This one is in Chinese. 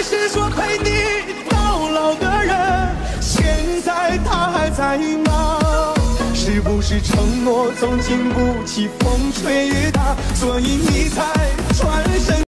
是说陪你到老的人，现在他还在吗？是不是承诺总经不起风吹雨打，所以你才